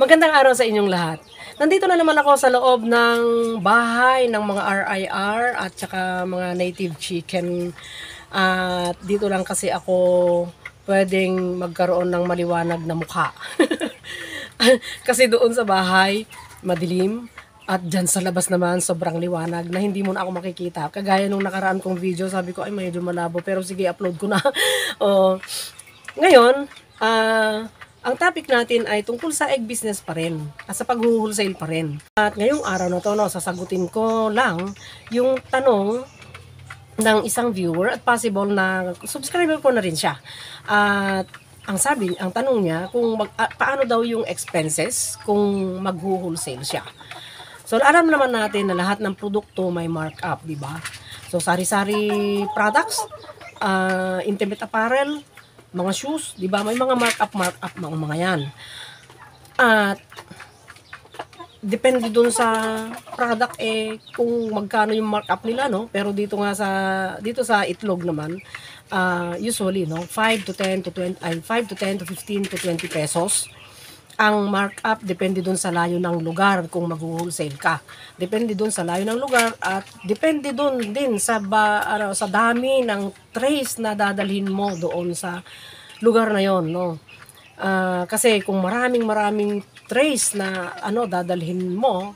Magandang araw sa inyong lahat. Nandito na naman ako sa loob ng bahay ng mga RIR at saka mga native chicken. At dito lang kasi ako pwedeng magkaroon ng maliwanag na mukha. Kasi doon sa bahay, madilim. At dyan sa labas naman, sobrang liwanag na hindi mo na ako makikita. Kagaya nung nakaraan kong video, sabi ko ay medyo malabo. Pero sige, upload ko na. Oh, ngayon, ang topic natin ay tungkol sa egg business pa rin at sa pag-wholesale pa rin. At ngayong araw na to, no, sasagutin ko lang yung tanong ng isang viewer at possible na subscriber ko na rin siya. At ang tanong niya kung paano daw yung expenses kung mag-wholesale siya. So alam naman natin na lahat ng produkto may markup, di ba? So sari-sari products, intimate apparel, mga shoes, 'di ba? May mga markup mga yan. At depende dun sa product kung magkano yung markup nila, no? Pero dito sa itlog naman, usually no, 5 to 10 to 20 5 to 10 to 15 to 20 pesos. Ang markup depende dun sa layo ng lugar kung mag-wholesale ka. Depende dun sa layo ng lugar at depende dun din sa dami ng trays na dadalhin mo doon sa lugar na yon, no. Kasi kung maraming trays na dadalhin mo,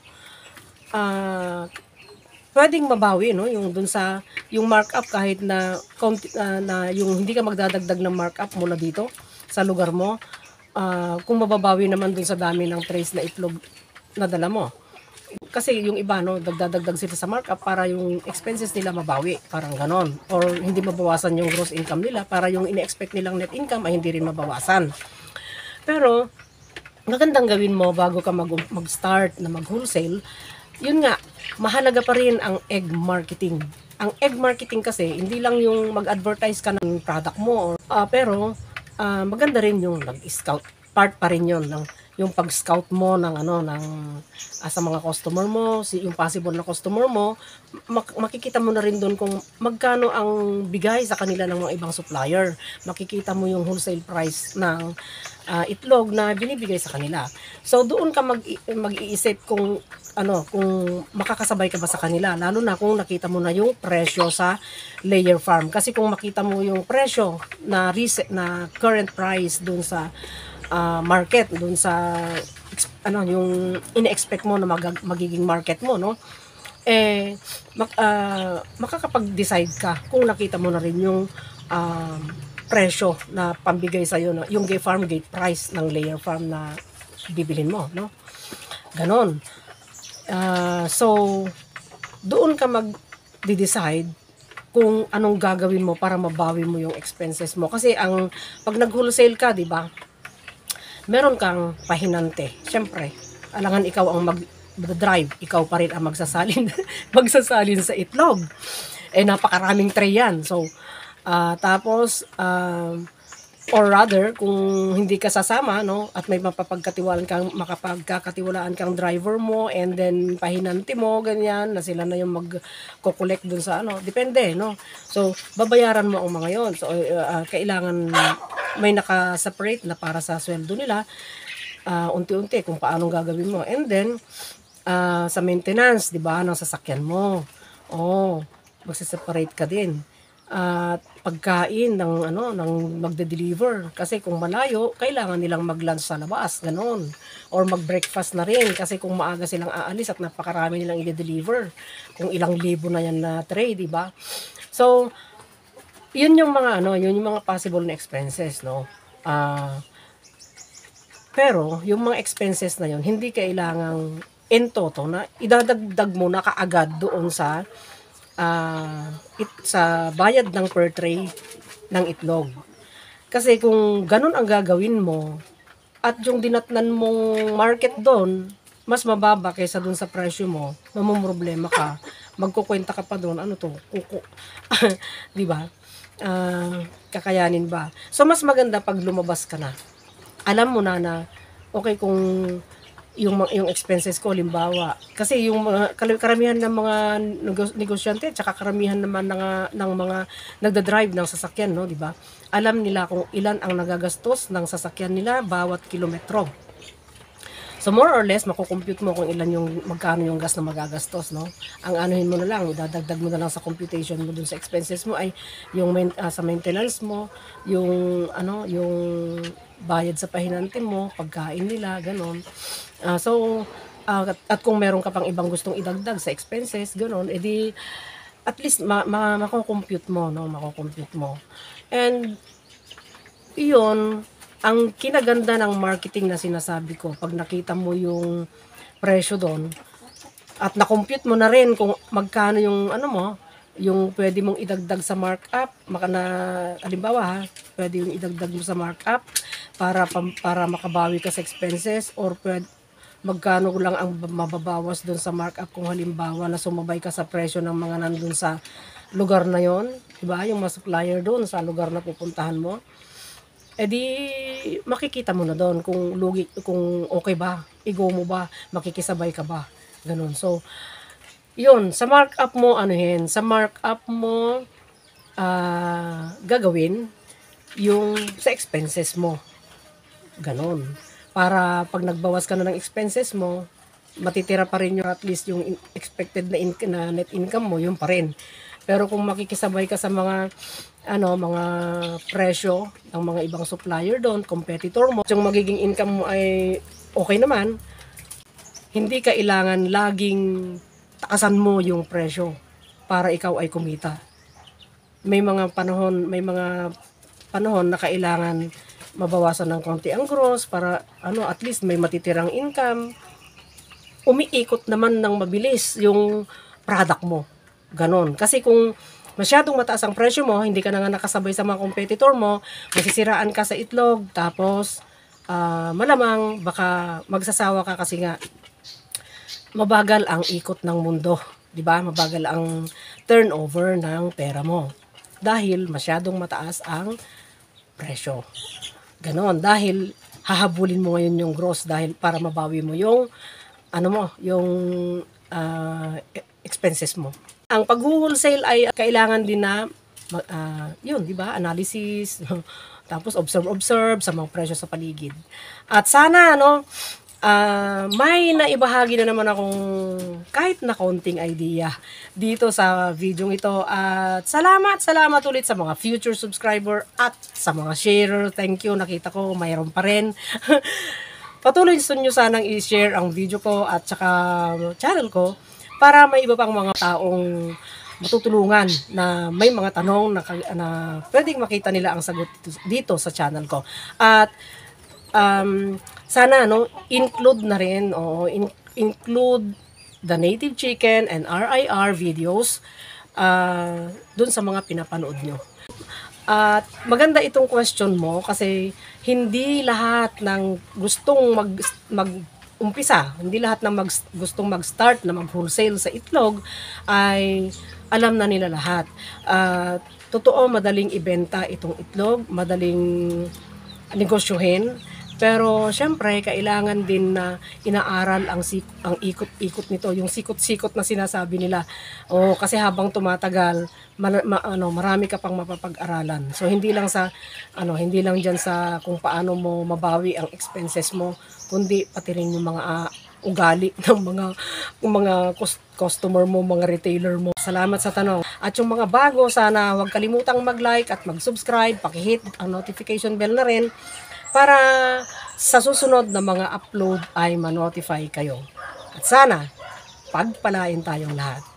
pwedeng mabawi, no, yung dun sa yung markup kahit na na yung hindi ka magdadagdag ng markup mula dito sa lugar mo. Kung mababawi naman dun sa dami ng trays na itlog na dala mo. Kasi yung iba, no, dagdadagdag sila sa markup para yung expenses nila mabawi, parang ganon. Or hindi mabawasan yung gross income nila para yung ine-expect nilang net income ay hindi rin mabawasan. Pero, magandang gawin mo bago ka mag-start na mag-wholesale, yun nga, mahalaga pa rin ang egg marketing. Ang egg marketing kasi, hindi lang yung mag-advertise ka ng product mo, pero maganda rin yung nag-scout. Part pa rin yun ng yung pag-scout mo ng sa mga customer mo, yung possible na customer mo, makikita mo na rin doon kung magkano ang bigay sa kanila ng mga ibang supplier. Makikita mo yung wholesale price ng itlog na binibigay sa kanila. So doon ka mag-iisip kung kung makakasabay ka ba sa kanila, lalo na kung nakita mo na yung presyo sa layer farm. Kasi kung makita mo yung presyo na current price doon sa market, doon sa yung ine-expect mo na magiging market mo, no, makakapag-decide ka kung nakita mo na rin yung presyo na pambigay sa iyo, yung farm gate price ng layer farm na bibilin mo, no, ganon. So doon ka mag-decide kung anong gagawin mo para mabawi mo yung expenses mo. Kasi pag nag-wholesale ka, di ba, meron kang pahinante. Siyempre, alangan ikaw ang mag-drive, ikaw pa rin ang magsasalin sa itlog. Napakaraming tray yan. So, tapos, or rather, kung hindi ka sasama, no, at may makapagkakatiwalaan kang driver mo, and then pahinante mo, ganyan, na sila na yung mag-collect dun sa depende, no. So, babayaran mo ang mga yon. So, kailangan may naka-separate na para sa sweldo nila, unti-unti kung paano gagawin mo. And then, sa maintenance, di ba, ng sasakyan mo. Magsiseparate ka din. At pagkain ng magde-deliver, kasi kung malayo kailangan nilang mag-lunch sa labas, ganon, or mag-breakfast na rin kasi kung maaga silang aalis at napakarami nilang i-deliver, kung ilang libo na yan na tray, di ba? So yun yung mga possible na expenses, no. Pero yung mga expenses na yun hindi kailangang in toto na idadagdag mo na kaagad doon sa sa bayad ng per tray ng itlog. Kasi kung ganun ang gagawin mo at yung dinatnan mong market doon mas mababa kaysa doon sa presyo mo, mamumroblema ka, magkukwenta ka pa doon, kuko. Di ba? Kakayanin ba? So mas maganda pag lumabas ka na. Alam mo na okay kung yung expenses ko, limbawa. Kasi yung karamihan ng mga negosyante, tsaka karamihan naman ng mga nagda-drive ng sasakyan, no, di ba? Alam nila kung ilan ang nagagastos ng sasakyan nila bawat kilometro. So more or less makukompute mo kung ilan yung magkano yung gas na magagastos, no? Ang anuhin mo na lang, dadagdag mo na lang sa computation mo dun sa expenses mo ay yung sa maintenance mo, yung yung bayad sa pahinante mo, pagkain nila, ganon. At kung meron ka pang ibang gustong idagdag sa expenses, ganon, edi at least mako-compute mo, no? Mako-compute mo. And iyon, ang kinaganda ng marketing na sinasabi ko, pag nakita mo yung presyo doon, at na-compute mo na rin kung magkano yung yung pwede mong idagdag sa markup, halimbawa ha, pwede yung idagdag mo sa markup para makabawi ka sa expenses, or magkano lang ang mababawas doon sa markup kung halimbawa na sumabay ka sa presyo ng mga nandun sa lugar na yon, diba? Yung mga supplier doon sa lugar na pupuntahan mo. Makikita mo na doon kung kung okay ba, i-go mo ba, makikisabay ka ba, ganun. So, yun, sa markup mo, gagawin yung sa expenses mo, ganun. Para pag nagbawas ka na ng expenses mo, matitira pa rin yung at least yung expected na net income mo, yun pa rin. Pero kung makikisabay ka sa mga mga presyo ng mga ibang supplier doon, competitor mo, yung magiging income mo ay okay naman, hindi kailangan laging takasan mo yung presyo para ikaw ay kumita. May mga panahon na kailangan mabawasan ng konti ang gross para at least may matitirang income. Umiikot naman ng mabilis yung product mo. Ganon. Kasi kung masyadong mataas ang presyo mo, hindi ka na nga nakasabay sa mga competitor mo, masisiraan ka sa itlog, tapos malamang baka magsasawa ka kasi nga mabagal ang ikot ng mundo, 'di ba? Mabagal ang turnover ng pera mo dahil masyadong mataas ang presyo. Ganon, dahil hahabulin mo ngayon yung gross dahil para mabawi mo yung yung expenses mo. Ang pag-wholesale ay kailangan din na yun, 'di ba? Analysis, tapos observe sa mga presyo sa paligid. At sana may naibahagi na naman akong kahit na konting idea dito sa video ito. At salamat ulit sa mga future subscriber at sa mga sharer. Thank you, nakita ko mayroon pa rin. Patuloy nyo sanang i-share ang video ko at saka channel ko para may iba pang mga taong matutulungan na may mga tanong na pwedeng makita nila ang sagot dito sa channel ko. At sana include na rin include the native chicken and RIR videos dun sa mga pinapanood nyo. At maganda itong question mo kasi hindi lahat ng gustong mag-umpisa, hindi lahat ng gustong mag-start na mag-wholesale sa itlog ay alam na nila lahat. Totoo, madaling ibenta itong itlog, madaling negosyohin. Pero syempre kailangan din na inaaral ang ikot-ikot nito, yung sikot-sikot na sinasabi nila. Kasi habang tumatagal, marami ka pang mapapag-aralan. So hindi lang diyan sa kung paano mo mabawi ang expenses mo, kundi pati rin yung mga ugali ng mga customer mo, mga retailer mo. Salamat sa tanong. At yung mga bago, sana huwag kalimutang mag-like at mag-subscribe, paki-hit ang notification bell na rin para sa susunod na mga upload ay ma-notify kayo. At sana, pagpalain tayong lahat.